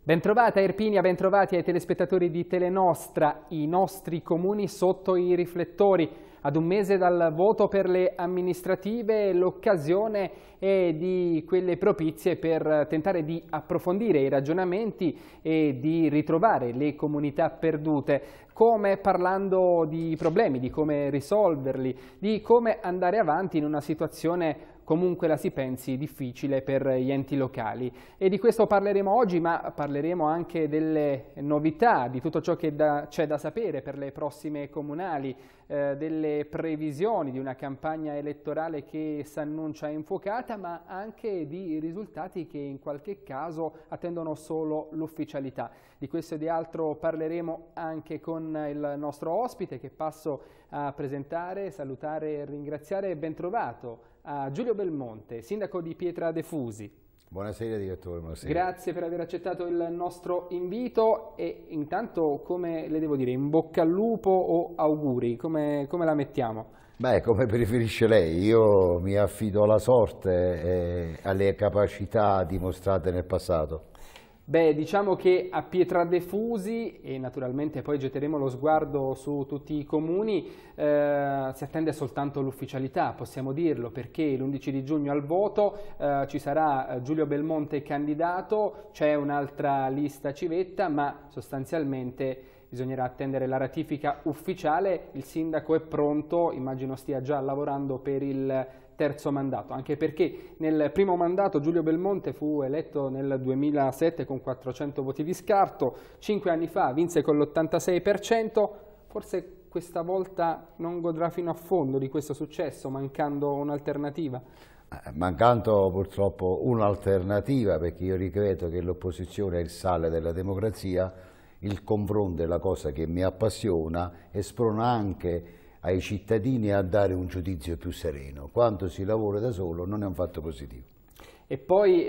Bentrovata Irpinia, bentrovati ai telespettatori di Telenostra, i nostri comuni sotto i riflettori. Ad un mese dal voto per le amministrative l'occasione è di quelle propizie per tentare di approfondire i ragionamenti e di ritrovare le comunità perdute, come parlando di problemi, di come risolverli, di come andare avanti in una situazione comunque la si pensi difficile per gli enti locali. E di questo parleremo oggi, ma parleremo anche delle novità, di tutto ciò che c'è da sapere per le prossime comunali, delle previsioni di una campagna elettorale che si annuncia infuocata, ma anche di risultati che in qualche caso attendono solo l'ufficialità. Di questo e di altro parleremo anche con il nostro ospite, che passo a presentare, salutare e ringraziare. Ben trovato a Giulio Belmonte, sindaco di Pietradefusi. Buonasera direttore, buonasera. Grazie per aver accettato il nostro invito e intanto, come le devo dire, in bocca al lupo o auguri, come la mettiamo? Beh, come preferisce lei, io mi affido alla sorte e alle capacità dimostrate nel passato. Beh, diciamo che a Pietradefusi, e naturalmente poi getteremo lo sguardo su tutti i comuni, si attende soltanto l'ufficialità, possiamo dirlo, perché l'11 di giugno al voto ci sarà Giulio Belmonte candidato, c'è un'altra lista civetta, ma sostanzialmente bisognerà attendere la ratifica ufficiale. Il sindaco è pronto, immagino stia già lavorando per il terzo mandato, anche perché nel primo mandato Giulio Belmonte fu eletto nel 2007 con 400 voti di scarto, 5 anni fa vinse con l'86%, forse questa volta non godrà fino a fondo di questo successo, mancando un'alternativa. Mancando purtroppo un'alternativa, perché io ricredo che l'opposizione è il sale della democrazia, il confronto è la cosa che mi appassiona e sprona anche ai cittadini a dare un giudizio più sereno. Quando si lavora da solo non è un fatto positivo. E poi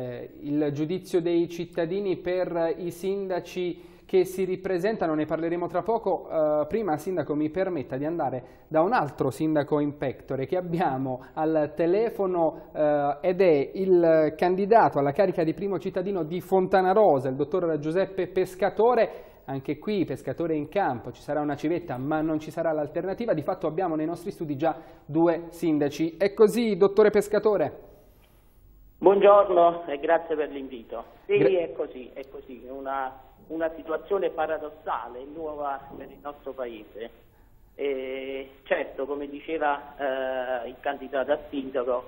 il giudizio dei cittadini per i sindaci che si ripresentano, ne parleremo tra poco. Prima, sindaco, mi permetta di andare da un altro sindaco in pectore che abbiamo al telefono ed è il candidato alla carica di primo cittadino di Fontanarosa, il dottor Giuseppe Pescatore. Anche qui Pescatore in campo, ci sarà una civetta ma non ci sarà l'alternativa, di fatto abbiamo nei nostri studi già 2 sindaci. È così, dottore Pescatore? Buongiorno e grazie per l'invito. Sì, è così, è una situazione paradossale, nuova per il nostro Paese. Certo, come diceva il candidato a sindaco,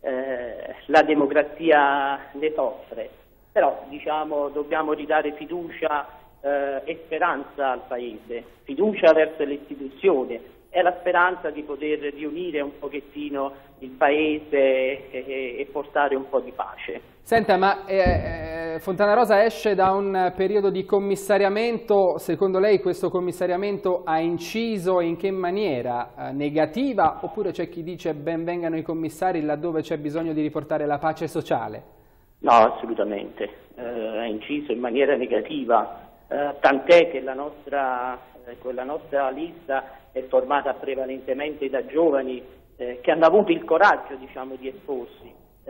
la democrazia ne soffre, però diciamo dobbiamo ridare fiducia e speranza al Paese, fiducia verso le istituzioni e la speranza di poter riunire un pochettino il Paese e portare un po' di pace. Senta, ma Fontanarosa esce da un periodo di commissariamento. Secondo lei questo commissariamento ha inciso in che maniera? Negativa, oppure c'è chi dice ben vengano i commissari laddove c'è bisogno di riportare la pace sociale? No, assolutamente, ha inciso in maniera negativa. Tant'è che la nostra lista è formata prevalentemente da giovani che hanno avuto il coraggio, diciamo, di esporsi.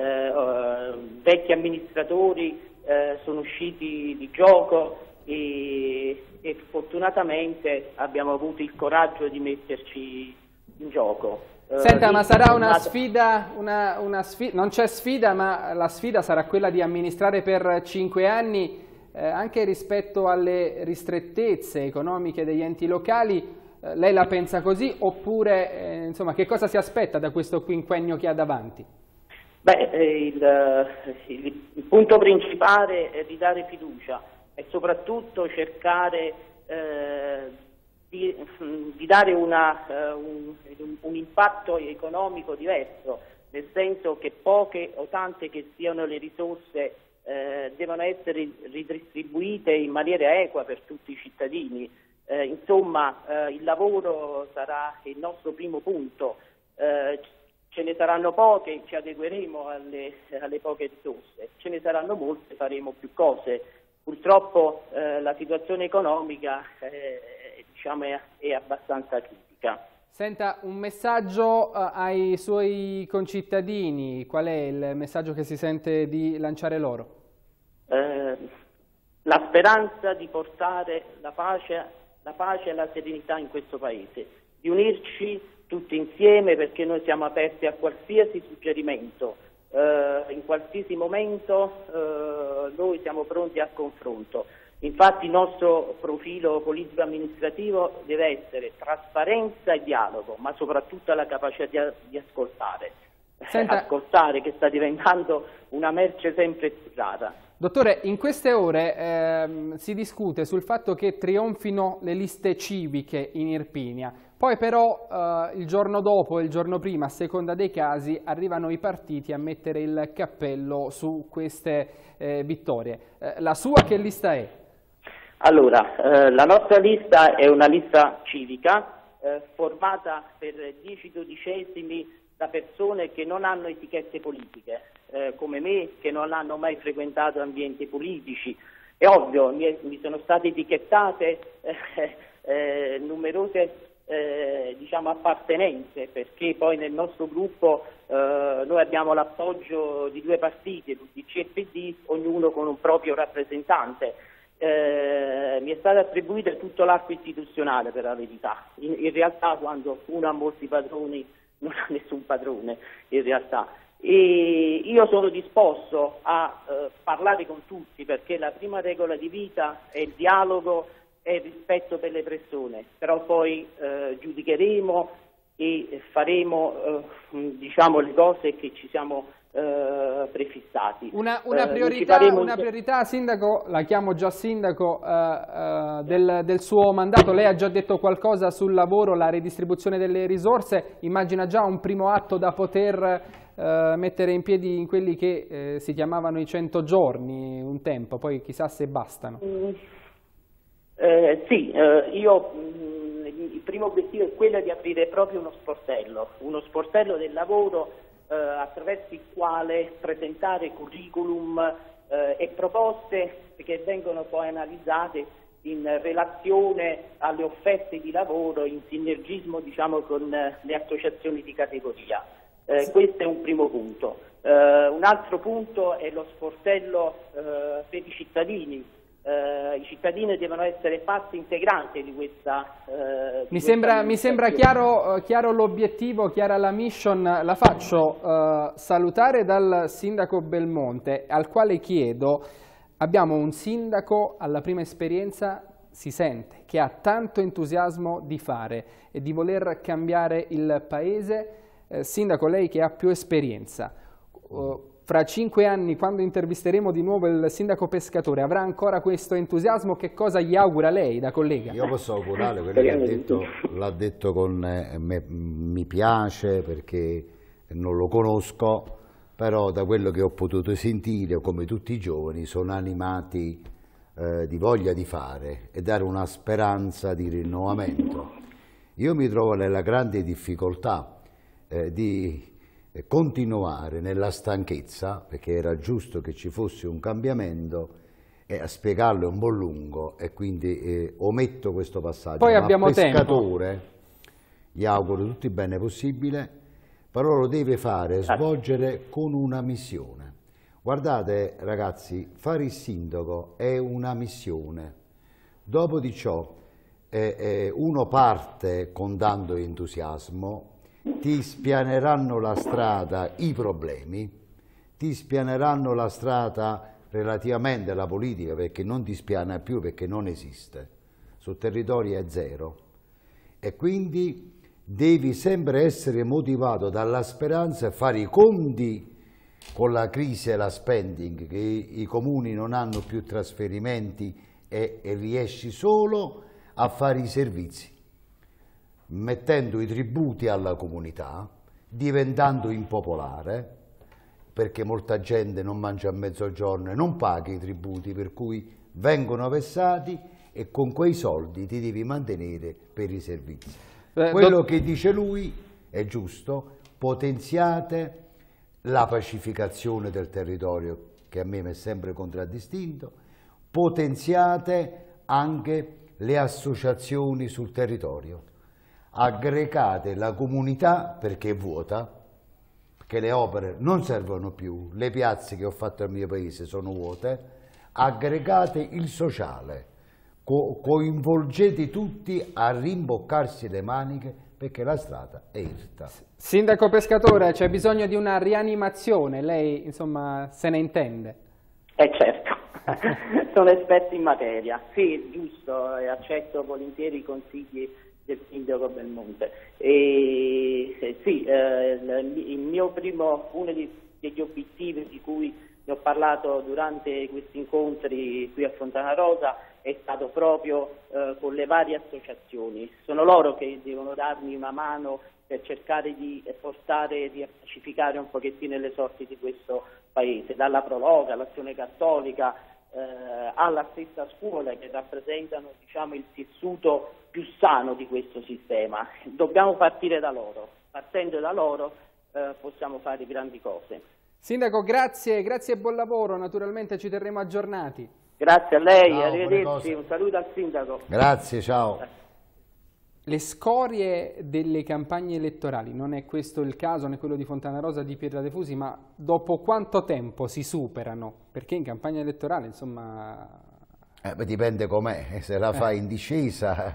Vecchi amministratori sono usciti di gioco e fortunatamente abbiamo avuto il coraggio di metterci in gioco. Senta, ma sarà una sfida, non c'è sfida, ma la sfida sarà quella di amministrare per 5 anni. Anche rispetto alle ristrettezze economiche degli enti locali, lei la pensa così oppure insomma, che cosa si aspetta da questo quinquennio che ha davanti? Beh, il punto principale è di dare fiducia e soprattutto cercare di dare un impatto economico diverso, nel senso che poche o tante che siano le risorse devono essere ridistribuite in maniera equa per tutti i cittadini. Insomma, il lavoro sarà il nostro primo punto. Ce ne saranno poche, ci adegueremo alle poche risorse. Ce ne saranno molte, faremo più cose. Purtroppo la situazione economica diciamo, è abbastanza critica. Senta, un messaggio ai suoi concittadini, qual è il messaggio che si sente di lanciare loro? la speranza di portare la pace e la serenità in questo Paese, di unirci tutti insieme, perché noi siamo aperti a qualsiasi suggerimento, in qualsiasi momento noi siamo pronti al confronto. Infatti il nostro profilo politico-amministrativo deve essere trasparenza e dialogo, ma soprattutto la capacità di ascoltare. Ascoltare, che sta diventando una merce sempre più rara. Dottore, in queste ore si discute sul fatto che trionfino le liste civiche in Irpinia, poi però il giorno dopo e il giorno prima, a seconda dei casi, arrivano i partiti a mettere il cappello su queste vittorie. La sua che lista è? Allora, la nostra lista è una lista civica formata per 10/12 da persone che non hanno etichette politiche, come me, che non hanno mai frequentato ambienti politici. È ovvio, mi sono state etichettate numerose appartenenze, perché poi nel nostro gruppo noi abbiamo l'appoggio di 2 partiti, l'UDC e PD, ognuno con un proprio rappresentante. Mi è stato attribuito tutto l'arco istituzionale, per la verità. In realtà, quando uno ha molti padroni non ha nessun padrone, in realtà. E io sono disposto a parlare con tutti, perché la prima regola di vita è il dialogo e il rispetto per le persone, però poi giudicheremo e faremo le cose che ci siamo prefissati. Una priorità, Sindaco, la chiamo già Sindaco, del suo mandato. Lei ha già detto qualcosa sul lavoro, la redistribuzione delle risorse, immagina già un primo atto da poter mettere in piedi in quelli che si chiamavano i 100 giorni un tempo, poi chissà se bastano. Il primo obiettivo è quello di aprire proprio uno sportello del lavoro attraverso il quale presentare curriculum e proposte che vengono poi analizzate in relazione alle offerte di lavoro, in sinergismo con le associazioni di categoria. Questo è un primo punto. Un altro punto è lo sportello per i cittadini. I cittadini devono essere parte integrante di questa. Mi sembra chiaro l'obiettivo, chiara la mission. La faccio salutare dal Sindaco Belmonte, al quale chiedo: abbiamo un sindaco alla prima esperienza, si sente, che ha tanto entusiasmo di fare e di voler cambiare il Paese. Sindaco, lei che ha più esperienza, fra 5 anni, quando intervisteremo di nuovo il sindaco Pescatore, avrà ancora questo entusiasmo? Che cosa gli augura lei da collega? Io posso augurare quello che ha detto, l'ha detto con mi piace, perché non lo conosco, però da quello che ho potuto sentire, come tutti i giovani, sono animati di voglia di fare e dare una speranza di rinnovamento. Io mi trovo nella grande difficoltà di continuare nella stanchezza, perché era giusto che ci fosse un cambiamento, e a spiegarlo è un po' lungo e quindi ometto questo passaggio. Poi abbiamo Pescatore, tempo. gli auguro tutto il bene possibile, però lo deve fare, svolgere con una missione. Guardate ragazzi, fare il sindaco è una missione. Dopo di ciò uno parte con tanto entusiasmo, ti spianeranno la strada i problemi, ti spianeranno la strada relativamente alla politica, perché non ti spiana più, perché non esiste, sul territorio è zero, e quindi devi sempre essere motivato dalla speranza e fare i conti con la crisi e la spending, che i comuni non hanno più trasferimenti e riesci solo a fare i servizi, mettendo i tributi alla comunità, diventando impopolare, perché molta gente non mangia a mezzogiorno e non paga i tributi, per cui vengono vessati e con quei soldi ti devi mantenere per i servizi. Quello che dice lui è giusto: potenziate la pacificazione del territorio, che a me mi è sempre contraddistinto, potenziate anche le associazioni sul territorio, aggregate la comunità, perché è vuota, perché le opere non servono più, le piazze che ho fatto al mio paese sono vuote, aggregate il sociale, coinvolgete tutti a rimboccarsi le maniche perché la strada è irta. Sindaco Pescatore, c'è bisogno di una rianimazione, lei insomma se ne intende? Certo, sono esperto in materia, sì, giusto, accetto volentieri i consigli del sindaco Belmonte. Sì, uno degli obiettivi di cui ne ho parlato durante questi incontri qui a Fontana Rosa è stato proprio con le varie associazioni. Sono loro che devono darmi una mano per cercare di pacificare un pochettino le sorti di questo paese, dalla Prologa all'Azione Cattolica alla stessa scuola, che rappresentano, diciamo, il tessuto più sano di questo sistema. Dobbiamo partire da loro, partendo da loro possiamo fare grandi cose. Sindaco, grazie e buon lavoro, naturalmente ci terremo aggiornati. Grazie a lei, ciao, arrivederci, un saluto al sindaco. Grazie, ciao. Le scorie delle campagne elettorali, non è questo il caso, né quello di Fontana Rosa, di Pietradefusi, ma dopo quanto tempo si superano? Perché in campagna elettorale, insomma... Dipende com'è, se la fai in discesa...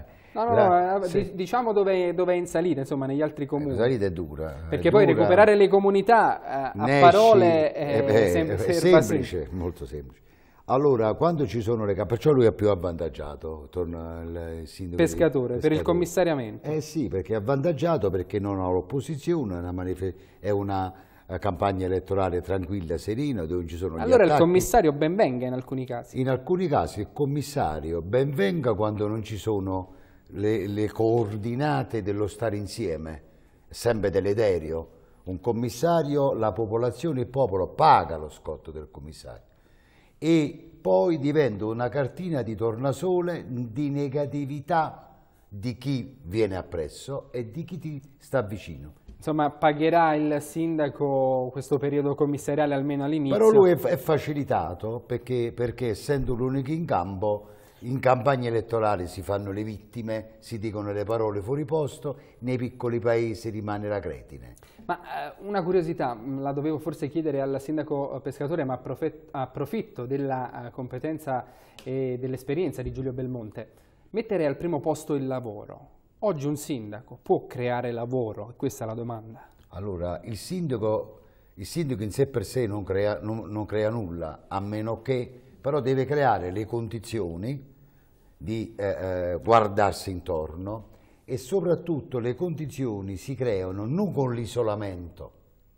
diciamo dove è in salita, insomma, negli altri comuni. La salita è dura. Perché poi recuperare le comunità a parole è semplice, molto semplice. Allora, quando ci sono le campagne, perciò lui è più avvantaggiato, torna il sindaco Pescatore, per il commissariamento. Sì, perché è avvantaggiato perché non ha l'opposizione, è una campagna elettorale tranquilla, serena, dove ci sono gli allora attacchi. Il commissario ben venga in alcuni casi. In alcuni casi il commissario ben venga quando non ci sono le coordinate dello stare insieme, sempre deleterio. Un commissario, la popolazione, il popolo paga lo scotto del commissario e poi diventa una cartina di tornasole di negatività di chi viene appresso e di chi ti sta vicino. Insomma, pagherà il sindaco questo periodo commissariale almeno all'inizio. Però lui è facilitato perché essendo l'unico in campo, in campagna elettorale si fanno le vittime, si dicono le parole fuori posto, nei piccoli paesi rimane la cretine. Ma una curiosità, la dovevo forse chiedere al sindaco Pescatore, ma approfitto della competenza e dell'esperienza di Giulio Belmonte. Mettere al primo posto il lavoro. Oggi un sindaco può creare lavoro? Questa è la domanda. Allora, il sindaco in sé per sé non crea nulla, a meno che, però deve creare le condizioni di guardarsi intorno e soprattutto le condizioni si creano non con l'isolamento.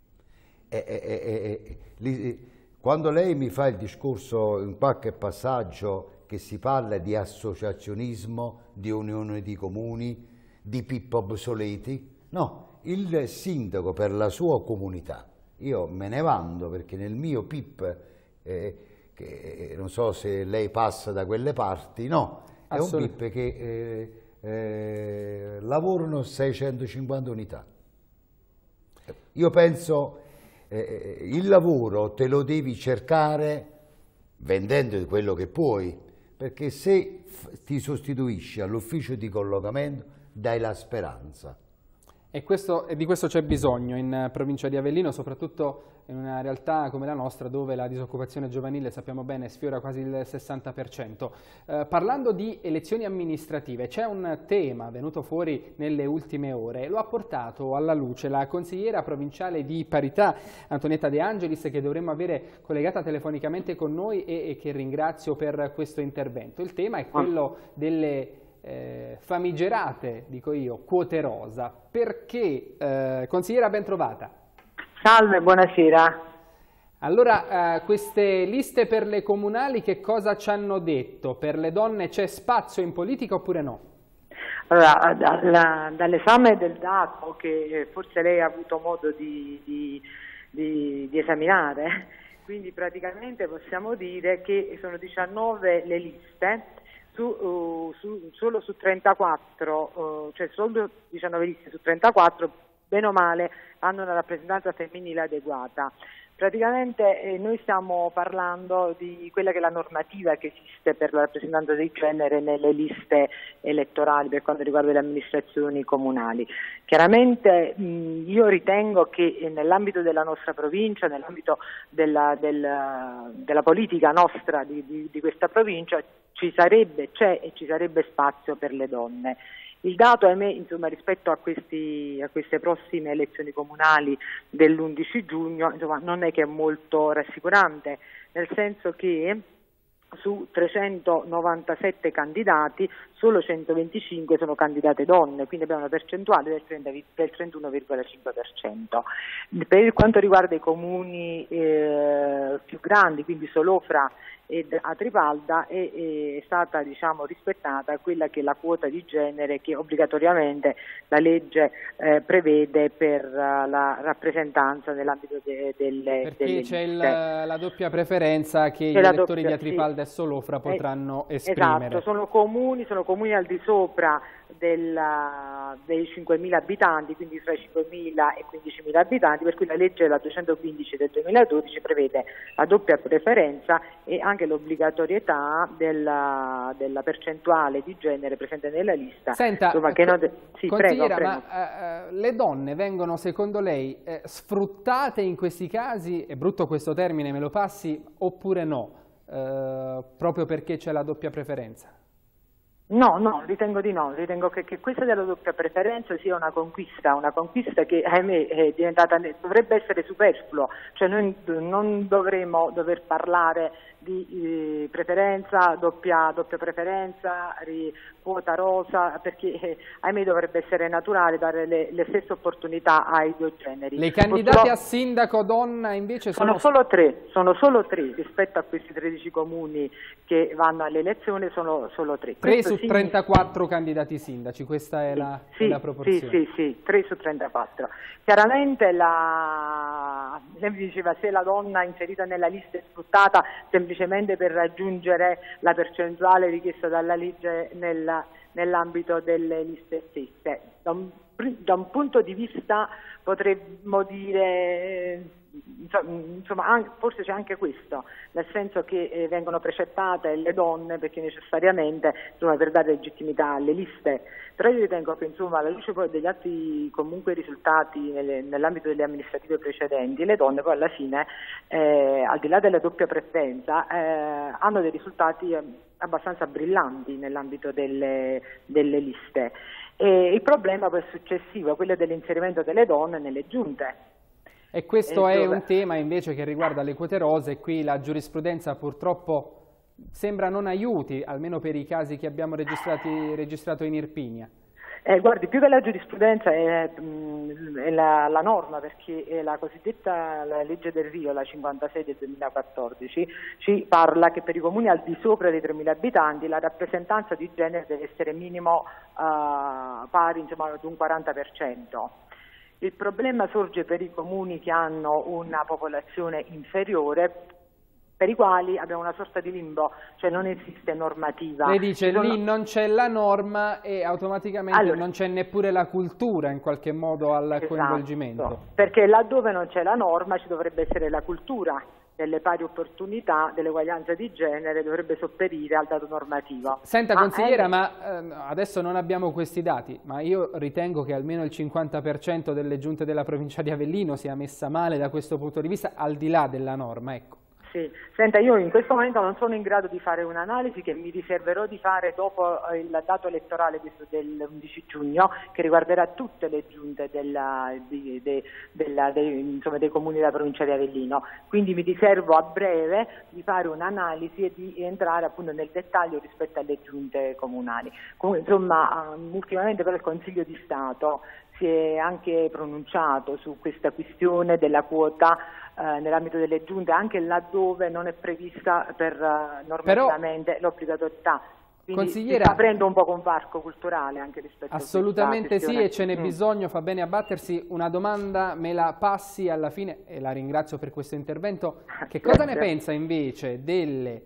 Quando lei mi fa il discorso in qualche passaggio che si parla di associazionismo, di unione di comuni, di PIP obsoleti, no, il sindaco per la sua comunità, io me ne vanto perché nel mio PIP, che non so se lei passa da quelle parti, no, è un PIP che lavorano 650 unità. Io penso il lavoro te lo devi cercare vendendo quello che puoi, perché se ti sostituisci all'ufficio di collocamento dai la speranza. E di questo c'è bisogno in provincia di Avellino, soprattutto in una realtà come la nostra dove la disoccupazione giovanile, sappiamo bene, sfiora quasi il 60%. Parlando di elezioni amministrative, c'è un tema venuto fuori nelle ultime ore, lo ha portato alla luce la consigliera provinciale di parità Antonietta De Angelis, che dovremmo avere collegata telefonicamente con noi e che ringrazio per questo intervento. Il tema è quello delle famigerate, dico io, quote rosa. Perché, consigliera, ben trovata. Salve, buonasera. Allora, queste liste per le comunali che cosa ci hanno detto? Per le donne c'è spazio in politica oppure no? Allora, dall'esame del dato che forse lei ha avuto modo di esaminare, quindi praticamente possiamo dire che sono 19 le liste, solo su 34, cioè solo 19 liste su 34, bene o male, hanno una rappresentanza femminile adeguata. praticamente noi stiamo parlando di quella che è la normativa che esiste per la rappresentanza del genere nelle liste elettorali per quanto riguarda le amministrazioni comunali. Chiaramente io ritengo che nell'ambito della nostra provincia, nell'ambito della politica nostra di questa provincia c'è e ci sarebbe spazio per le donne. Il dato, ahimè, insomma, rispetto a queste prossime elezioni comunali dell'11 giugno, insomma, non è che è molto rassicurante, nel senso che su 397 candidati solo 125 sono candidate donne, quindi abbiamo una percentuale del 31,5%. Per quanto riguarda i comuni più grandi, quindi Solofra ed Atripalda, è stata, diciamo, rispettata quella che è la quota di genere che obbligatoriamente la legge prevede per la rappresentanza nell'ambito delle perché c'è la doppia preferenza che gli elettori elettori di Atripalda e Solofra potranno esprimere. Esatto, sono comuni al di sopra dei 5.000 abitanti, quindi tra i 5.000 e i 15.000 abitanti, per cui la legge la 215 del 2012 prevede la doppia preferenza e anche l'obbligatorietà della percentuale di genere presente nella lista. Senta, insomma, sì, consigliera, prego. Ma le donne vengono, secondo lei, sfruttate in questi casi, è brutto questo termine, me lo passi, oppure no, proprio perché c'è la doppia preferenza? No, ritengo di no, ritengo che questa della doppia preferenza sia una conquista che ahimè è diventata, dovrebbe essere superfluo, cioè noi non dovremmo dover parlare di preferenza, doppia preferenza, quota rosa, perché ahimè dovrebbe essere naturale dare le stesse opportunità ai due generi. Le candidate a sindaco donna invece sono solo tre rispetto a questi 13 comuni che vanno alle elezioni, sono solo 3. 3 su 34 candidati sindaci, questa è la proporzione. Sì, 3 su 34. Chiaramente lei mi diceva se la donna inserita nella lista è sfruttata semplicemente per raggiungere la percentuale richiesta dalla legge nell'ambito delle liste stesse. Da un punto di vista potremmo dire, insomma, forse c'è anche questo, nel senso che vengono precettate le donne perché necessariamente, insomma, per dare legittimità alle liste. Però io ritengo che, insomma, alla luce poi degli altri comunque risultati nell'ambito delle amministrative precedenti, le donne poi alla fine, al di là della doppia preferenza, hanno dei risultati abbastanza brillanti nell'ambito delle liste. E il problema poi è successivo, quello dell'inserimento delle donne nelle giunte. E questo è un tema invece che riguarda le quote rose, e qui la giurisprudenza purtroppo sembra non aiuti, almeno per i casi che abbiamo registrato in Irpinia. Guardi, più che la giurisprudenza è la norma, perché è la cosiddetta la legge del Rio, la 56 del 2014, ci parla che per i comuni al di sopra dei 3.000 abitanti la rappresentanza di genere deve essere minimo pari, insomma, ad un 40%. Il problema sorge per i comuni che hanno una popolazione inferiore, per i quali abbiamo una sorta di limbo, cioè non esiste normativa. Lei dice lì non c'è la norma e automaticamente non c'è neppure la cultura in qualche modo al coinvolgimento. Perché laddove non c'è la norma ci dovrebbe essere la cultura delle pari opportunità, dell'eguaglianza di genere, dovrebbe sopperire al dato normativo. Senta, consigliera, ma adesso non abbiamo questi dati, ma io ritengo che almeno il 50% delle giunte della provincia di Avellino sia messa male da questo punto di vista, al di là della norma, ecco. Sì, senta, io in questo momento non sono in grado di fare un'analisi che mi riserverò di fare dopo il dato elettorale dell'11 giugno, che riguarderà tutte le giunte dei comuni della provincia di Avellino. Quindi mi riservo a breve di fare un'analisi e di entrare appunto nel dettaglio rispetto alle giunte comunali. Insomma, ultimamente però il Consiglio di Stato si è anche pronunciato su questa questione della quota nell'ambito delle giunte, anche laddove non è prevista normativamente l'obbligatorietà. Quindi si sta aprendo un po' un varco culturale anche rispetto assolutamente sì, e ce n'è bisogno, fa bene a battersi. Una domanda me la passi alla fine e la ringrazio per questo intervento. Che cosa ne pensa invece delle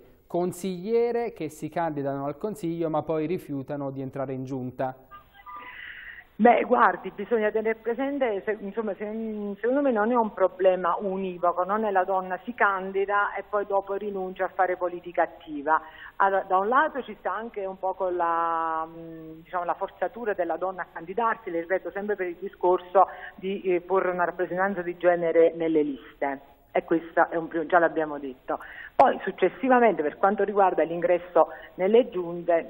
consigliere che si candidano al Consiglio ma poi rifiutano di entrare in giunta? Beh, guardi, bisogna tenere presente, secondo me non è un problema univoco, non è la donna si candida e poi dopo rinuncia a fare politica attiva. Allora, da un lato ci sta anche un po' con la forzatura della donna a candidarsi, le ripeto sempre per il discorso di porre una rappresentanza di genere nelle liste. E questo è un primo, già l'abbiamo detto. Poi successivamente, per quanto riguarda l'ingresso nelle giunte,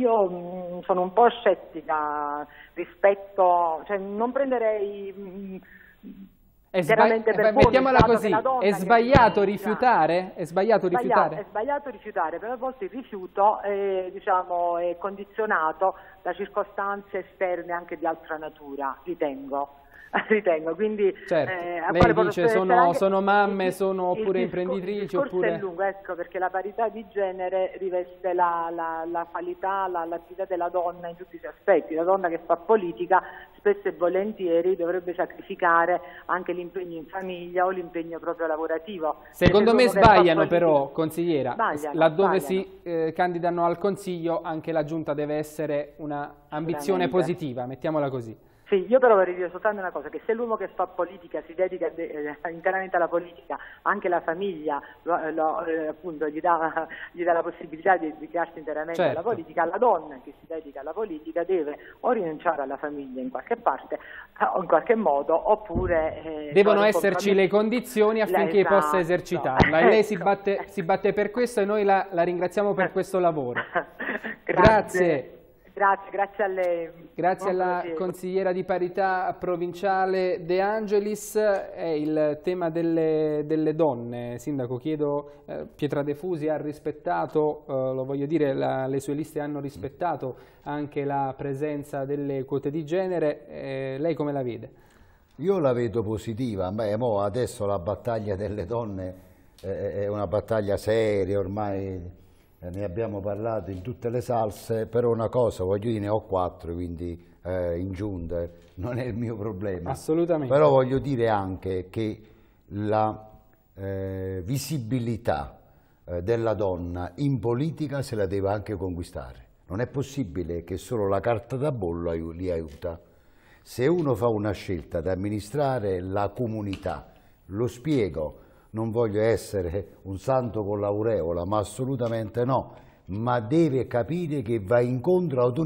io sono un po' scettica rispetto, cioè non prenderei chiaramente per buono, mettiamola così, è sbagliato rifiutare? È sbagliato rifiutare? È sbagliato rifiutare, però a volte il rifiuto è condizionato da circostanze esterne anche di altra natura, ritengo, quindi certo. Lei dice sono mamme, sono oppure imprenditrici, oppure... è lungo, ecco, perché la parità di genere riveste la qualità, l'attività della donna in tutti gli aspetti. La donna che fa politica spesso e volentieri dovrebbe sacrificare anche l'impegno in famiglia o l'impegno proprio lavorativo. Secondo me sbagliano però, consigliera, laddove sbagliano. Si candidano al Consiglio anche la Giunta deve essere una ambizione positiva, mettiamola così. Sì, io però vorrei dire soltanto una cosa, che se l'uomo che fa politica si dedica interamente alla politica, anche la famiglia appunto gli dà la possibilità di dedicarsi interamente alla politica, la donna che si dedica alla politica deve o rinunciare alla famiglia in qualche parte o in qualche modo, oppure... devono esserci le condizioni affinché possa esercitarla, e lei si batte per questo e noi la ringraziamo per questo lavoro. Grazie. Grazie a lei. Grazie alla consigliera di parità provinciale De Angelis. È il tema delle donne. Sindaco, chiedo, Pietradefusi ha rispettato, lo voglio dire, le sue liste hanno rispettato anche la presenza delle quote di genere. Lei come la vede? Io la vedo positiva. Adesso la battaglia delle donne è una battaglia seria, ormai... Ne abbiamo parlato in tutte le salse, però una cosa, voglio dire, ne ho 4, quindi in giunta non è il mio problema. Assolutamente. Però voglio dire anche che la visibilità della donna in politica se la deve anche conquistare. Non è possibile che solo la carta da bollo li aiuta. Se uno fa una scelta di amministrare la comunità, lo spiego, non voglio essere un santo con l'aureola, ma assolutamente no, ma deve capire che va incontro ad un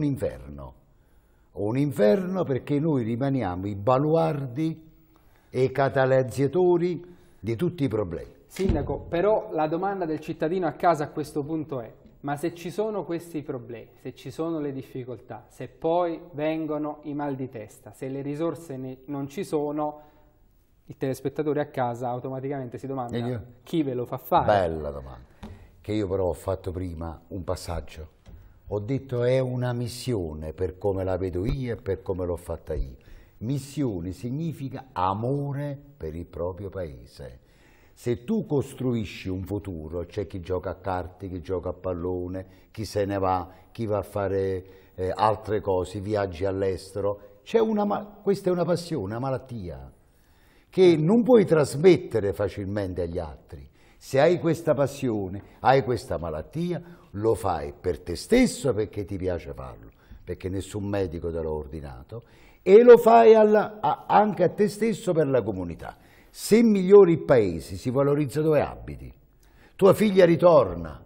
inferno perché noi rimaniamo i baluardi e i catalizzatori di tutti i problemi. Sindaco, però la domanda del cittadino a casa a questo punto è: ma se ci sono questi problemi, se ci sono le difficoltà, se poi vengono i mal di testa, se le risorse non ci sono, il telespettatore a casa automaticamente si domanda chi ve lo fa fare? Bella domanda, che io però ho fatto prima un passaggio. Ho detto è una missione per come la vedo io e per come l'ho fatta io. Missione significa amore per il proprio paese. Se tu costruisci un futuro, c'è chi gioca a carte, chi gioca a pallone, chi se ne va, chi va a fare altre cose, viaggi all'estero. Questa è una passione, una malattia che non puoi trasmettere facilmente agli altri. Se hai questa passione, hai questa malattia, lo fai per te stesso perché ti piace farlo, perché nessun medico te l'ha ordinato, e lo fai anche a te stesso per la comunità. Se migliori il paese, si valorizza dove abiti. Tua figlia ritorna.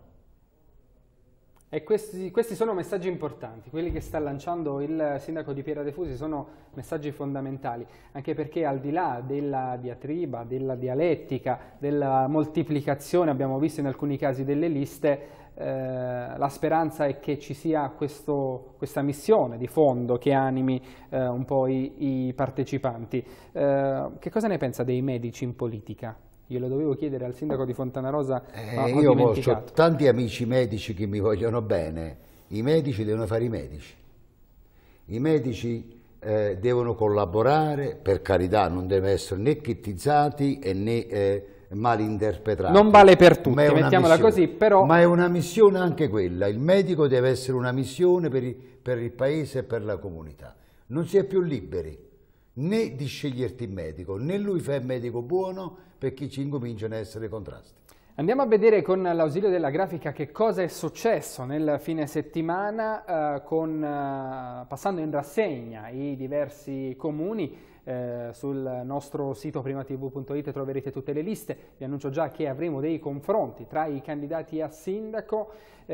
E questi sono messaggi importanti, quelli che sta lanciando il sindaco di Pietradefusi sono messaggi fondamentali, anche perché al di là della diatriba, della dialettica, della moltiplicazione, abbiamo visto in alcuni casi delle liste, la speranza è che ci sia questa missione di fondo che animi un po' i partecipanti. Che cosa ne pensa dei medici in politica? Io lo dovevo chiedere al sindaco di Fontanarosa, ma io ho tanti amici medici che mi vogliono bene. I medici devono fare i medici. I medici devono collaborare, per carità, non devono essere né chittizzati e né malinterpretati. Non vale per tutti, mettiamola così, però... Ma è una missione anche quella. Il medico deve essere una missione per il paese e per la comunità. Non si è più liberi né di sceglierti il medico, né lui fa il medico buono, perché ci incominciano a essere contrasti. Andiamo a vedere con l'ausilio della grafica che cosa è successo nel fine settimana, passando in rassegna i diversi comuni. Sul nostro sito primatv.it troverete tutte le liste. Vi annuncio già che avremo dei confronti tra i candidati a sindaco,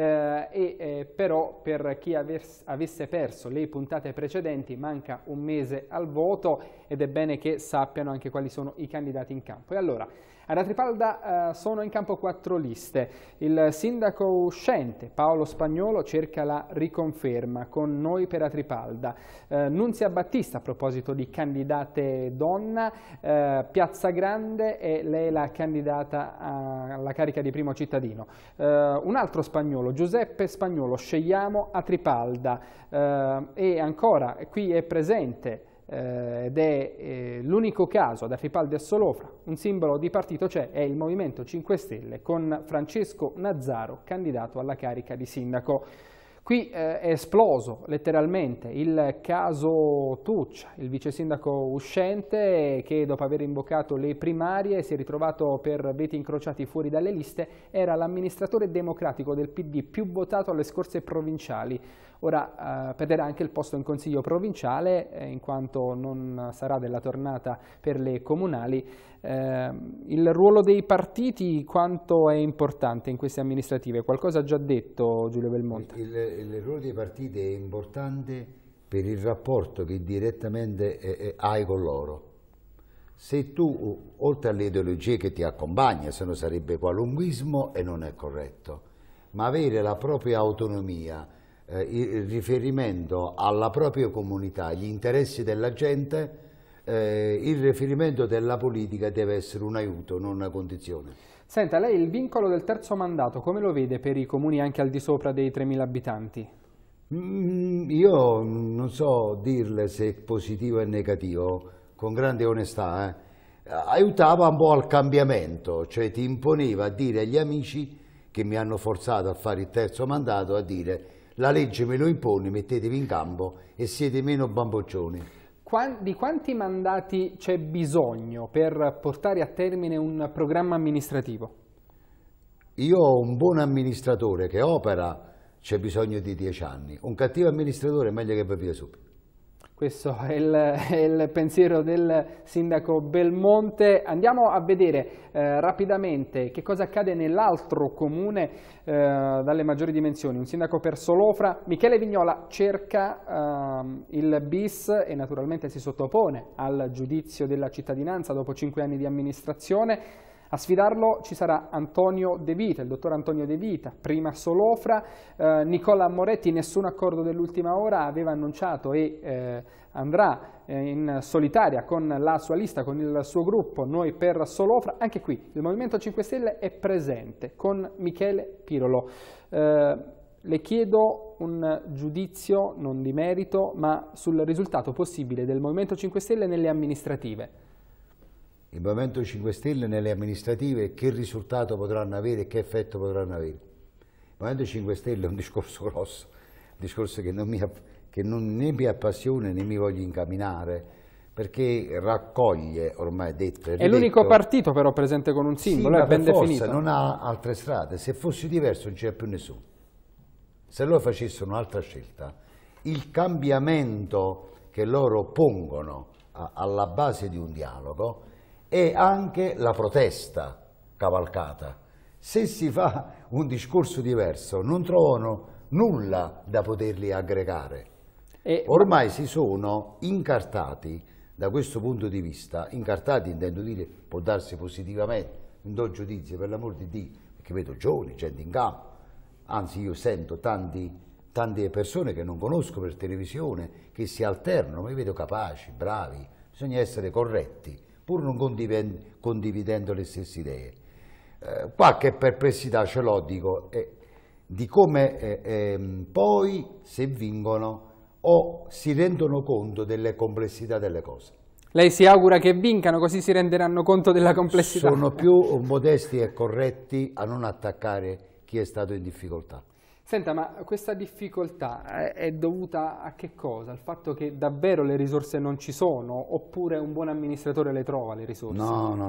però per chi avesse perso le puntate precedenti manca un mese al voto ed è bene che sappiano anche quali sono i candidati in campo. E allora, ad Atripalda sono in campo 4 liste. Il sindaco uscente Paolo Spagnolo cerca la riconferma con Noi per Atripalda. Nunzia Battista, a proposito di candidate donna, Piazza Grande e lei la candidata alla carica di primo cittadino. Un altro Spagnolo, Giuseppe Spagnolo, scegliamo Atripalda. E ancora qui è presente ed è l'unico caso ad Atripalda e Solofra, un simbolo di partito c'è, è il Movimento 5 Stelle con Francesco Nazzaro, candidato alla carica di sindaco. Qui è esploso letteralmente il caso Tuccia, il vice sindaco uscente che dopo aver imboccato le primarie si è ritrovato per veti incrociati fuori dalle liste, era l'amministratore democratico del PD più votato alle scorse provinciali. Ora perderà anche il posto in consiglio provinciale in quanto non sarà della tornata per le comunali. Il ruolo dei partiti quanto è importante in queste amministrative? Qualcosa ha già detto Giulio Belmonte. Il ruolo dei partiti è importante per il rapporto che direttamente hai con loro. Se tu, oltre alle ideologie che ti accompagna, se no sarebbe qualunquismo e non è corretto, ma avere la propria autonomia, il riferimento alla propria comunità, gli interessi della gente, il riferimento della politica deve essere un aiuto, non una condizione. Senta, lei il vincolo del terzo mandato come lo vede per i comuni anche al di sopra dei 3.000 abitanti? Io non so dirle se è positivo o negativo, con grande onestà. Aiutava un po' al cambiamento, cioè ti imponeva a dire agli amici che mi hanno forzato a fare il terzo mandato, a dire la legge me lo impone, mettetevi in campo e siete meno bamboccioni. Di quanti mandati c'è bisogno per portare a termine un programma amministrativo? Io ho un buon amministratore che opera, c'è bisogno di 10 anni. Un cattivo amministratore è meglio che va via subito. Questo è il pensiero del sindaco Belmonte. Andiamo a vedere rapidamente che cosa accade nell'altro comune dalle maggiori dimensioni. Un sindaco per Solofra, Michele Vignola cerca il bis e naturalmente si sottopone al giudizio della cittadinanza dopo 5 anni di amministrazione. A sfidarlo ci sarà Antonio De Vita, il dottor Antonio De Vita, prima Solofra, Nicola Moretti, nessun accordo dell'ultima ora, aveva annunciato e andrà in solitaria con la sua lista, con il suo gruppo, Noi per Solofra. Anche qui il Movimento 5 Stelle è presente con Michele Pirolo. Le chiedo un giudizio non di merito, ma sul risultato possibile del Movimento 5 Stelle nelle amministrative. Il Movimento 5 Stelle nelle amministrative che risultato potranno avere e che effetto potranno avere? Il Movimento 5 Stelle è un discorso grosso, un discorso che né mi appassiona né mi voglio incamminare, perché raccoglie, ormai detto e ripeto, è l'unico partito però presente con un simbolo, sì, è ben definito. Non ha altre strade, se fosse diverso non c'è più nessuno. Se loro facessero un'altra scelta, il cambiamento che loro pongono alla base di un dialogo e anche la protesta cavalcata. Se si fa un discorso diverso non trovano nulla da poterli aggregare. Ormai si sono incartati da questo punto di vista, incartati intendo dire, può darsi positivamente, non do giudizio per l'amor di Dio, perché vedo giovani, gente in campo, anzi io sento tante persone che non conosco per televisione, che si alternano, ma li vedo capaci, bravi, bisogna essere corretti, pur non condividendo le stesse idee. Qualche perplessità ce l'ho, dico, di come poi se vincono o si rendono conto delle complessità delle cose. Lei si augura che vincano, così si renderanno conto della complessità? Sono più modesti e corretti a non attaccare chi è stato in difficoltà. Senta, ma questa difficoltà è dovuta a che cosa? Al fatto che davvero le risorse non ci sono, oppure un buon amministratore le trova le risorse? No.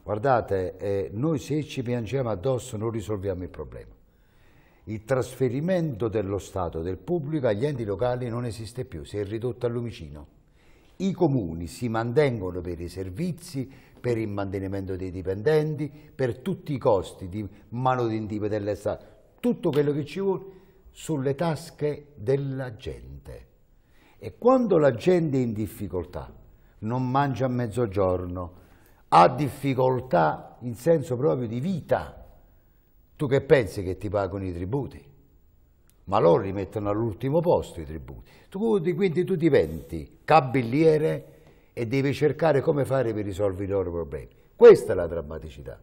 Guardate, noi se ci piangiamo addosso non risolviamo il problema. Il trasferimento dello Stato, del pubblico agli enti locali non esiste più, si è ridotto al lumicino. I comuni si mantengono per i servizi, per il mantenimento dei dipendenti, per tutti i costi di manodintive delle Stato, tutto quello che ci vuole sulle tasche della gente. E quando la gente è in difficoltà, non mangia a mezzogiorno, ha difficoltà in senso proprio di vita, tu che pensi che ti pagano i tributi? Ma loro li mettono all'ultimo posto i tributi. Quindi tu diventi cabilliere e devi cercare come fare per risolvere i loro problemi. Questa è la drammaticità.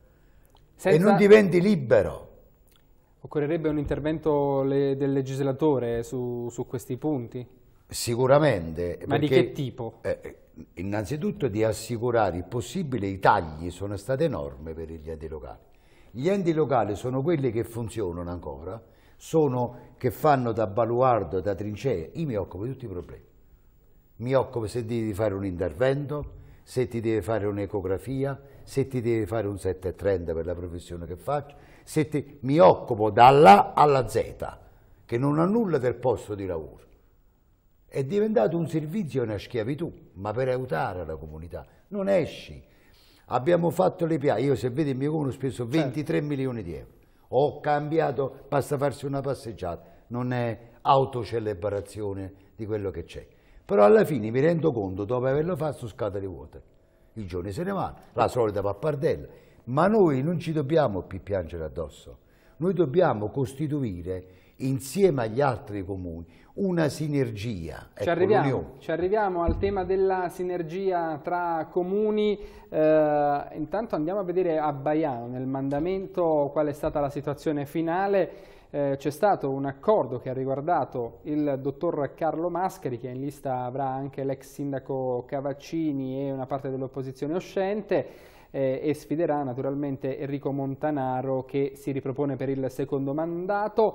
E non diventi libero. Occorrerebbe un intervento del legislatore su questi punti? Sicuramente. Ma perché, di che tipo? Innanzitutto di assicurare il possibile. I tagli sono state enormi per gli enti locali. Gli enti locali sono quelli che funzionano ancora, che fanno da baluardo, da trincea. Io mi occupo di tutti i problemi. Mi occupo se devi fare un intervento, se ti devi fare un'ecografia, se ti devi fare un 730 per la professione che faccio, mi occupo dall'A alla Z, che non ha nulla del posto di lavoro. È diventato un servizio e una schiavitù, ma per aiutare la comunità. Non esci. Abbiamo fatto le piazze, io se vedi il mio comune ho speso 23 milioni di euro. Ho cambiato, basta farsi una passeggiata, non è autocelebrazione di quello che c'è. Però alla fine mi rendo conto, dopo averlo fatto, su scatole vuote. I giorni se ne vanno, la solita pappardella. Ma noi non ci dobbiamo più piangere addosso. Noi dobbiamo costituire, insieme agli altri comuni, una sinergia. Ci arriviamo al tema della sinergia tra comuni. Intanto andiamo a vedere a Baiano, nel mandamento, qual è stata la situazione finale. C'è stato un accordo che ha riguardato il dottor Carlo Mascari, che in lista avrà anche l'ex sindaco Cavaccini e una parte dell'opposizione uscente, e sfiderà naturalmente Enrico Montanaro, che si ripropone per il secondo mandato.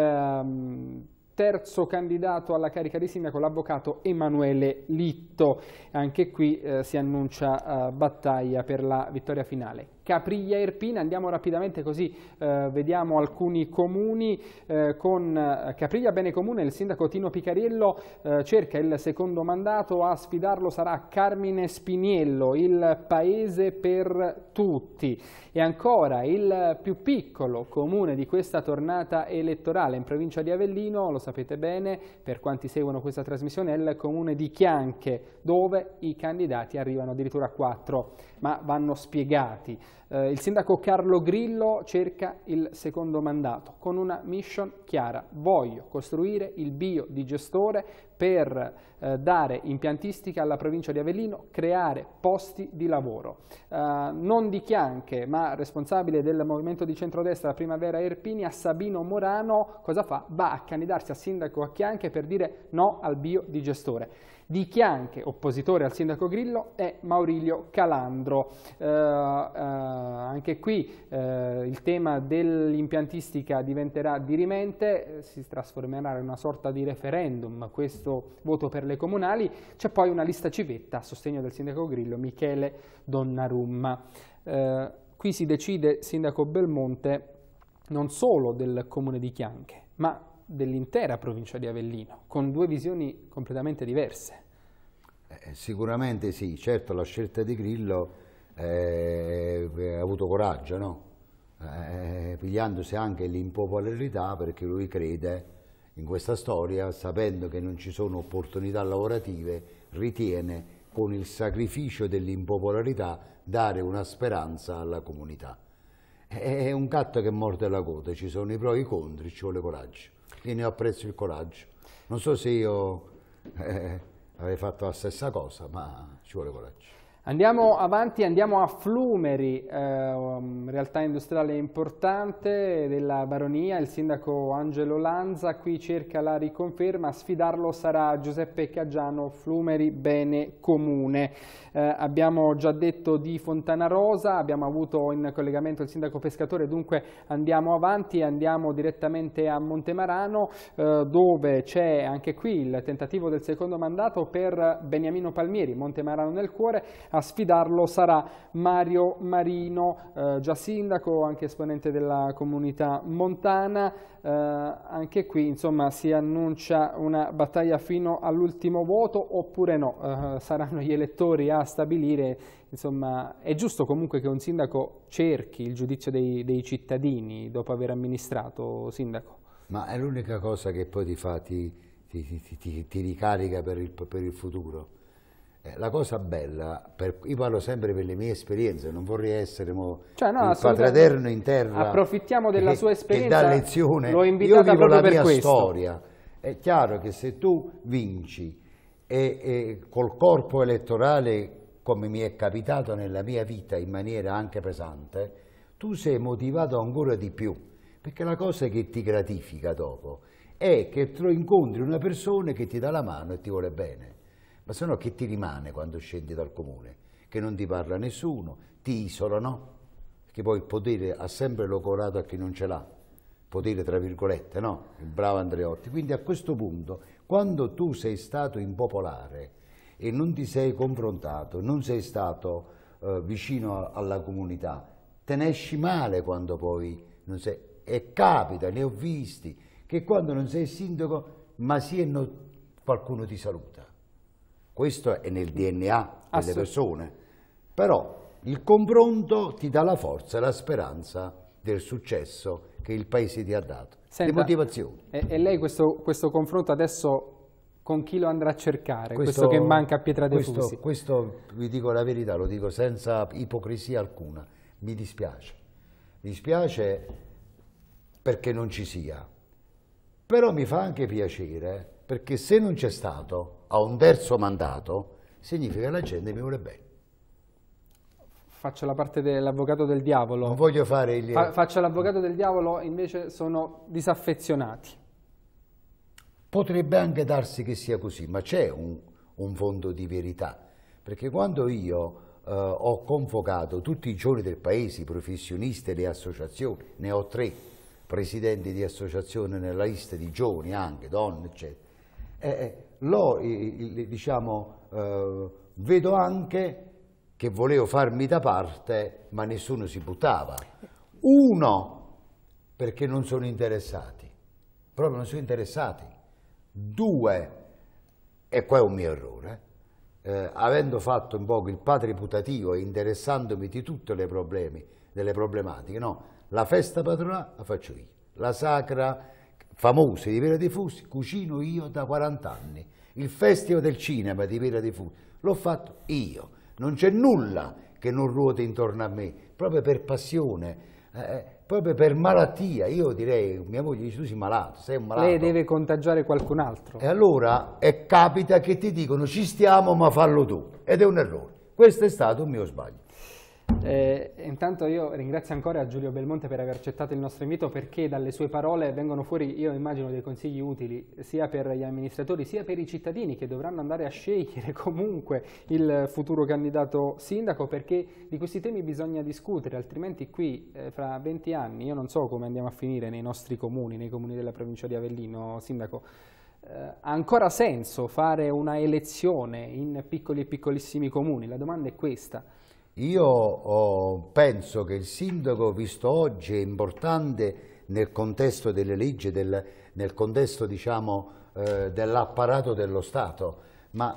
Terzo candidato alla carica di sindaco, l'avvocato Emanuele Litto. Anche qui si annuncia battaglia per la vittoria finale. Capriglia Irpina, andiamo rapidamente così vediamo alcuni comuni. Con Capriglia Bene Comune il sindaco Tino Picariello cerca il secondo mandato, a sfidarlo sarà Carmine Spiniello, il paese per tutti. E ancora il più piccolo comune di questa tornata elettorale in provincia di Avellino, lo sapete bene per quanti seguono questa trasmissione, è il comune di Chianche, dove i candidati arrivano addirittura a 4, ma vanno spiegati. Il sindaco Carlo Grillo cerca il secondo mandato con una mission chiara: voglio costruire il biodigestore per dare impiantistica alla provincia di Avellino, creare posti di lavoro. Non di Chianche, ma responsabile del movimento di centrodestra Primavera Irpinia, Sabino Morano, cosa fa? Va a candidarsi a sindaco a Chianche per dire no al biodigestore. Di Chianche, oppositore al sindaco Grillo, è Maurilio Calandro. Anche qui il tema dell'impiantistica diventerà dirimente, si trasformerà in una sorta di referendum questo voto per le comunali. C'è poi una lista civetta a sostegno del sindaco Grillo, Michele Donnarumma. Qui si decide, sindaco Belmonte, non solo del comune di Chianche, ma dell'intera provincia di Avellino, con due visioni completamente diverse. Sicuramente sì, certo la scelta di Grillo ha avuto coraggio, no? Pigliandosi anche l'impopolarità, perché lui crede in questa storia, sapendo che non ci sono opportunità lavorative, ritiene con il sacrificio dell'impopolarità dare una speranza alla comunità. È un gatto che morde la coda, ci sono i pro e i contro, ci vuole coraggio. Io ne apprezzo il coraggio. Non so se io avrei fatto la stessa cosa, ma ci vuole coraggio. Andiamo avanti, andiamo a Flumeri, realtà industriale importante della baronia. Il sindaco Angelo Lanza qui cerca la riconferma, a sfidarlo sarà Giuseppe Caggiano, Flumeri Bene Comune. Abbiamo già detto di Fontanarosa, abbiamo avuto in collegamento il sindaco Pescatore, dunque andiamo avanti, andiamo direttamente a Montemarano, dove c'è anche qui il tentativo del secondo mandato per Beniamino Palmieri, Montemarano nel cuore. A a sfidarlo sarà Mario Marino, già sindaco, anche esponente della comunità montana. Anche qui insomma si annuncia una battaglia fino all'ultimo voto oppure no? Saranno gli elettori a stabilire. Insomma, è giusto comunque che un sindaco cerchi il giudizio dei cittadini dopo aver amministrato, sindaco? Ma è l'unica cosa che poi ti ricarica per il futuro. La cosa bella, io parlo sempre per le mie esperienze, non vorrei essere il padre eterno in terra. Approfittiamo della sua esperienza, che dà lezione. l'ho invitata io vivo proprio la mia per questo. storia. È chiaro che se tu vinci e col corpo elettorale, come mi è capitato nella mia vita in maniera anche pesante, tu sei motivato ancora di più, perché la cosa che ti gratifica dopo è che tu incontri una persona che ti dà la mano e ti vuole bene, ma se no che ti rimane quando scendi dal comune? Che non ti parla nessuno, ti isolano, perché poi il potere ha sempre logorato a chi non ce l'ha, potere tra virgolette, no? Il bravo Andreotti. Quindi a questo punto, quando tu sei stato impopolare e non ti sei confrontato, non sei stato vicino alla comunità, te ne esci male quando poi non sei. E capita, ne ho visti, che quando non sei sindaco, ma qualcuno ti saluta. Questo è nel DNA delle persone. Però il confronto ti dà la forza e la speranza del successo che il paese ti ha dato. Senta, le motivazioni. E lei questo confronto adesso con chi lo andrà a cercare? Questo che manca a Pietradefusi. Questo vi dico la verità, lo dico senza ipocrisia alcuna. Mi dispiace. Mi dispiace perché non ci sia. Però mi fa anche piacere perché se non c'è stato a un terzo mandato significa che la gente mi vuole bene. Faccio la parte dell'avvocato del diavolo. Non voglio fare il... Faccio l'avvocato del diavolo, invece sono disaffezionati. Potrebbe anche darsi che sia così, ma c'è un fondo di verità, perché quando io ho convocato tutti i giovani del paese, i professionisti e le associazioni, ne ho 3 presidenti di associazione nella lista di giovani, anche donne, eccetera, vedo anche che volevo farmi da parte, ma nessuno si buttava. 1, perché non sono interessati, proprio non sono interessati. 2, e qua è un mio errore, avendo fatto un po' il padre putativo e interessandomi di tutte le problematiche, no, la festa patronale la faccio io, la sacra famosa di Pietradefusi cucino io da 40 anni, il festival del cinema di Pietradefusi l'ho fatto io, non c'è nulla che non ruota intorno a me, proprio per passione. Proprio per malattia, io direi, mia moglie dice tu sei malato, sei un malato. Lei deve contagiare qualcun altro. E allora capita che ti dicono ci stiamo ma fallo tu, ed è un errore. Questo è stato un mio sbaglio. Intanto io ringrazio ancora Giulio Belmonte per aver accettato il nostro invito, perché dalle sue parole vengono fuori, io immagino, dei consigli utili sia per gli amministratori sia per i cittadini che dovranno andare a scegliere comunque il futuro candidato sindaco, perché di questi temi bisogna discutere, altrimenti qui fra 20 anni io non so come andiamo a finire nei nostri comuni, nei comuni della provincia di Avellino, sindaco. Ha ancora senso fare una elezione in piccoli e piccolissimi comuni? La domanda è questa. Io penso che il sindaco, visto oggi, è importante nel contesto delle leggi, nel contesto, diciamo, dell'apparato dello Stato, ma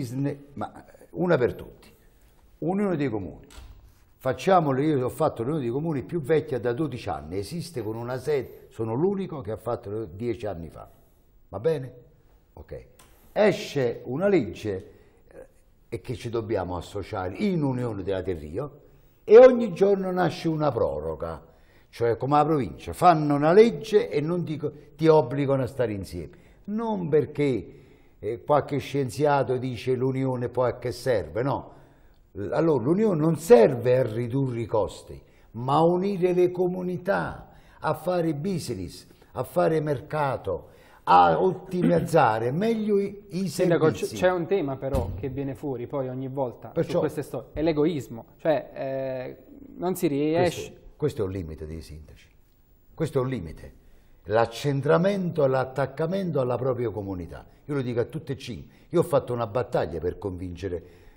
una per tutti, Unione dei Comuni. Facciamolo, io ho fatto l'Unione dei Comuni più vecchia da 12 anni, esiste con una sede, sono l'unico che ha fatto 10 anni fa, va bene? Ok. Esce una legge e che ci dobbiamo associare in Unione della Terrio e ogni giorno nasce una proroga, cioè come la provincia, fanno una legge e non ti obbligano a stare insieme, non perché qualche scienziato dice l'Unione poi a che serve, no, allora l'Unione non serve a ridurre i costi, ma a unire le comunità, a fare business, a fare mercato, a ottimizzare meglio i servizi. C'è un tema però che viene fuori poi ogni volta su queste storie, è l'egoismo, cioè non si riesce. Questo è un limite dei sindaci, questo è un limite, l'accentramento e l'attaccamento alla propria comunità. Io lo dico a tutte e 5, io ho fatto una battaglia per convincere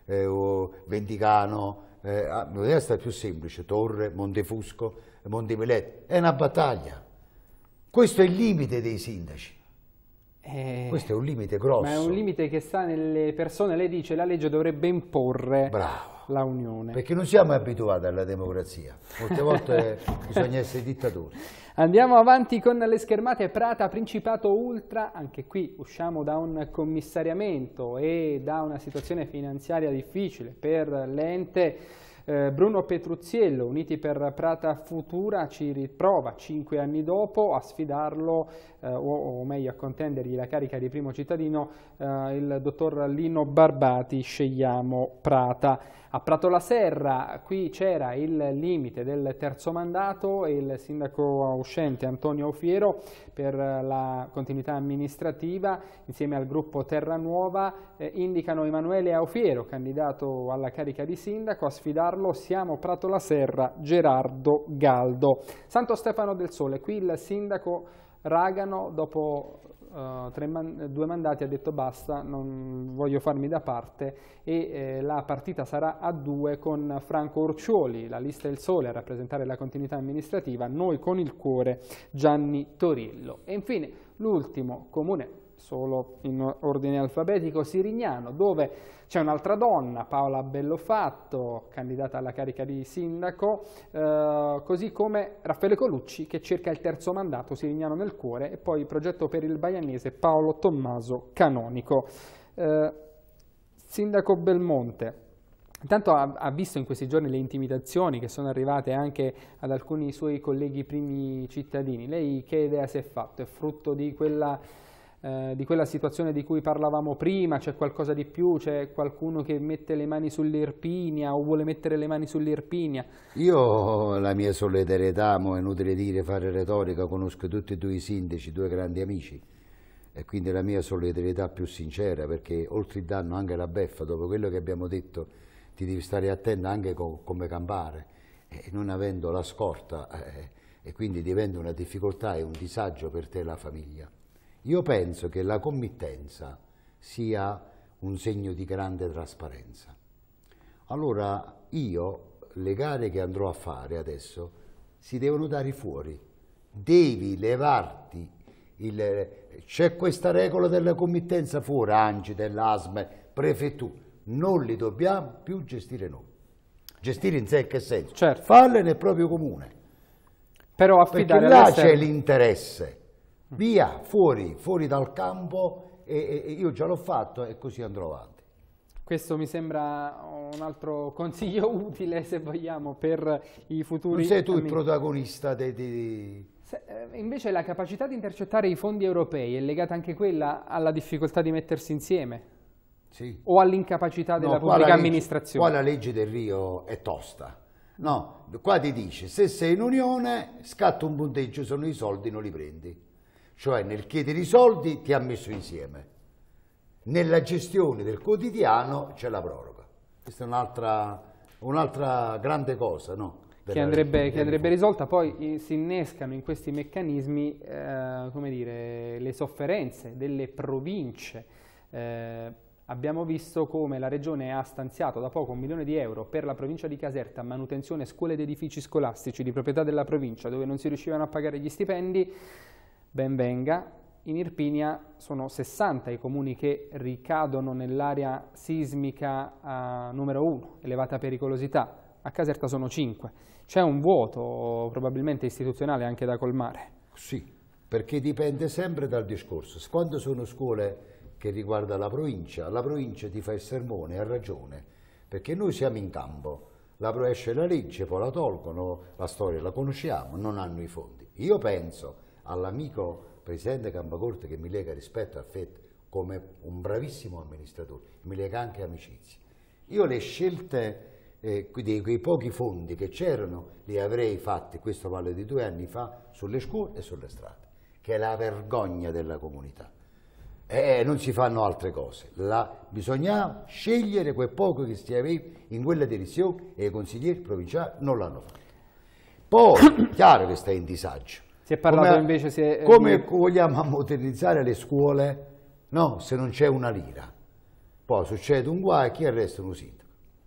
Venticano, deve essere più semplice, Torre, Montefusco, Montemileto, è una battaglia. Questo è il limite dei sindaci. Questo è un limite grosso. Ma è un limite che sta nelle persone. Lei dice la legge dovrebbe imporre la unione. Perché non siamo abituati alla democrazia. Molte volte bisogna essere dittatori. Andiamo avanti con le schermate. Prata, Principato Ultra. Anche qui usciamo da un commissariamento e da una situazione finanziaria difficile per l'ente. Bruno Petruzziello, Uniti per Prata Futura, ci riprova 5 anni dopo a sfidarlo, o meglio a contendergli la carica di primo cittadino, il dottor Lino Barbati, Scegliamo Prata. A Prato la Serra, qui c'era il limite del terzo mandato e il sindaco uscente Antonio Aufiero per la continuità amministrativa insieme al gruppo Terra Nuova indicano Emanuele Aufiero, candidato alla carica di sindaco, a sfidarlo Siamo Prato la Serra, Gerardo Galdo. Santo Stefano del Sole, qui il sindaco Ragano dopo 2 mandati ha detto basta, non voglio farmi da parte e la partita sarà a 2 con Franco Orciuoli, la lista del Sole a rappresentare la continuità amministrativa, Noi con il Cuore, Gianni Torillo. E infine l'ultimo comune, solo in ordine alfabetico, Sirignano, dove c'è un'altra donna, Paola Bellofatto, candidata alla carica di sindaco, così come Raffaele Colucci che cerca il terzo mandato, Sirignano nel cuore, e poi il progetto per il baianese Paolo Tommaso Canonico. Sindaco Belmonte, intanto ha visto in questi giorni le intimidazioni che sono arrivate anche ad alcuni suoi colleghi primi cittadini. Lei che idea si è fatto? È frutto di quella situazione di cui parlavamo prima? C'è qualcosa di più? C'è qualcuno che mette le mani sull'Irpinia o vuole mettere le mani sull'Irpinia? Io la mia solidarietà, è inutile dire, fare retorica, conosco tutti e 2 i sindaci, 2 grandi amici, e quindi la mia solidarietà più sincera, perché oltre il danno anche la beffa, dopo quello che abbiamo detto ti devi stare attento anche come campare, non avendo la scorta, e quindi diventa una difficoltà e un disagio per te e la famiglia. Io penso che la committenza sia un segno di grande trasparenza. Allora le gare che andrò a fare adesso si devono dare fuori, devi levarti, c'è questa regola della committenza fuori, ANCI, dell'ASME, prefettura, non li dobbiamo più gestire noi. Gestire in sé che senso? Certo. Farle nel proprio comune. Però affidare perché là c'è l'interesse. Via, fuori dal campo, e io già l'ho fatto e così andrò avanti. Questo mi sembra un altro consiglio utile, se vogliamo, per i futuri... Non sei tu il protagonista Invece la capacità di intercettare i fondi europei è legata anche quella alla difficoltà di mettersi insieme? Sì. O all'incapacità della pubblica amministrazione? Qua la legge del Rio è tosta. No, qua ti dice, se sei in unione, scatta un punteggio, sono i soldi, non li prendi. Cioè nel chiedere i soldi ti ha messo insieme. Nella gestione del quotidiano c'è la proroga. Questa è un'altra grande cosa, no? Che andrebbe risolta. Poi si innescano in questi meccanismi come dire, le sofferenze delle province. Abbiamo visto come la Regione ha stanziato da poco 1 milione di euro per la provincia di Caserta, manutenzione scuole ed edifici scolastici di proprietà della provincia, dove non si riuscivano a pagare gli stipendi. Ben venga. In Irpinia sono 60 i comuni che ricadono nell'area sismica numero 1, elevata pericolosità. A Caserta sono 5. C'è un vuoto probabilmente istituzionale anche da colmare. Sì, perché dipende sempre dal discorso. Quando sono scuole che riguardano la provincia ti fa il sermone, ha ragione, perché noi siamo in campo. Esce la legge, poi la tolgono, la storia la conosciamo, non hanno i fondi. Io penso all'amico presidente Cambacorte che mi lega rispetto a affetto come un bravissimo amministratore, mi lega anche amicizia. Io le scelte di quei pochi fondi che c'erano li avrei fatti, questo vale di 2 anni fa, sulle scuole e sulle strade, che è la vergogna della comunità. Non si fanno altre cose, bisogna scegliere quel poco che si aveva in quella direzione e i consiglieri provinciali non l'hanno fatto. Poi, chiaro che stai in disagio. Si è parlato invece... Come vogliamo modernizzare le scuole, no, se non c'è una lira? poi succede un guai, chi arresta un sindaco?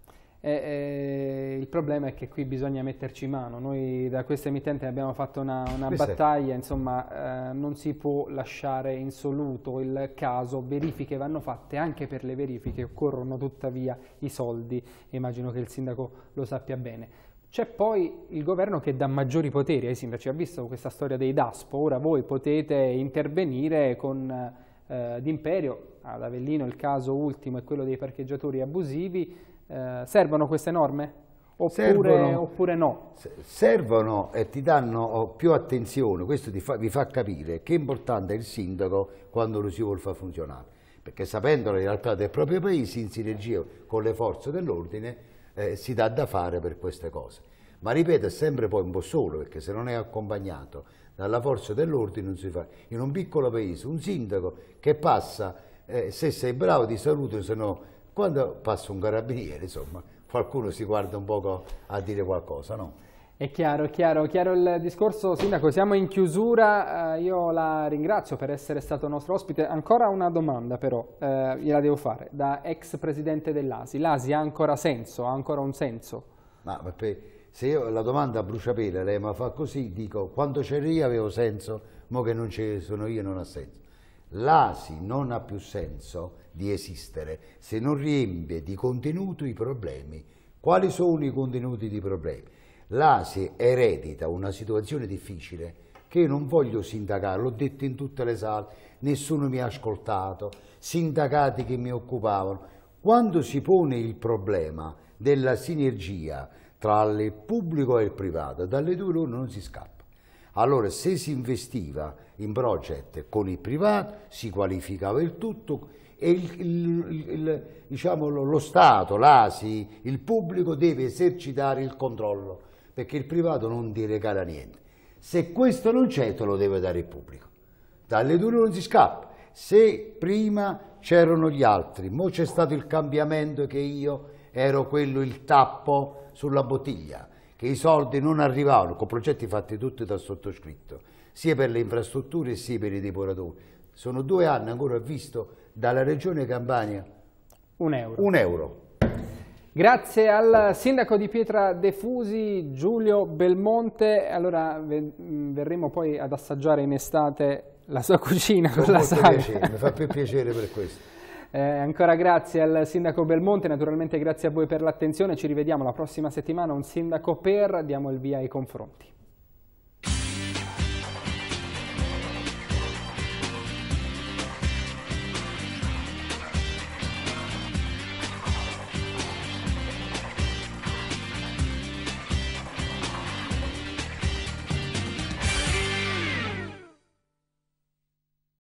Il problema è che qui bisogna metterci mano. Noi da questa emittente abbiamo fatto una battaglia, insomma, non si può lasciare insoluto il caso, verifiche vanno fatte, anche per le verifiche occorrono tuttavia i soldi, immagino che il sindaco lo sappia bene. C'è poi il governo che dà maggiori poteri ai sindaci, ha visto questa storia dei DASPO, ora voi potete intervenire con d'imperio, ad Avellino il caso ultimo è quello dei parcheggiatori abusivi. Servono queste norme? Oppure no? Servono e ti danno più attenzione, questo vi fa capire che è importante il sindaco quando lo si vuole far funzionare, perché sapendo la realtà del proprio paese, in sinergia con le forze dell'ordine, si dà da fare per queste cose. Ma ripeto, è sempre poi un po' solo, perché se non è accompagnato dalla forza dell'ordine non si fa. In un piccolo paese, un sindaco che passa, se sei bravo ti saluto, se no... Quando passa un carabiniere, insomma, qualcuno si guarda un poco a dire qualcosa, no? È chiaro il discorso. Sindaco, siamo in chiusura, io la ringrazio per essere stato nostro ospite. Ancora una domanda però, gliela devo fare, da ex presidente dell'ASI. L'ASI ha ancora senso, ha ancora un senso? Ma se io la domanda a bruciapelo lei mi fa così, dico, quando c'ero io avevo senso, mo che non ci sono io non ha senso. L'ASI non ha più senso di esistere se non riempie di contenuto i problemi. Quali sono i contenuti dei problemi? L'ASI eredita una situazione difficile che io non voglio sindacare, l'ho detto in tutte le sale, nessuno mi ha ascoltato, sindacati che mi occupavano. Quando si pone il problema della sinergia tra il pubblico e il privato, dalle due loro non si scappa. Allora, se si investiva in project con il privato, si qualificava il tutto e diciamo, lo Stato, l'ASI, il pubblico deve esercitare il controllo, perché il privato non ti regala niente. Se questo non c'è, te lo deve dare il pubblico. Dalle due non si scappa. Se prima c'erano gli altri, mo c'è stato il cambiamento che io ero quello, il tappo sulla bottiglia, che i soldi non arrivavano, con progetti fatti tutti dal sottoscritto, sia per le infrastrutture sia per i depuratori. Sono 2 anni ancora visto dalla Regione Campania 1 euro. 1 euro. Grazie al sindaco di Pietra De Fusi, Giulio Belmonte. Allora verremo poi ad assaggiare in estate la sua cucina con la saga. Mi fa più piacere per questo. Ancora grazie al sindaco Belmonte, naturalmente grazie a voi per l'attenzione, ci rivediamo la prossima settimana, un sindaco per, diamo il via ai confronti.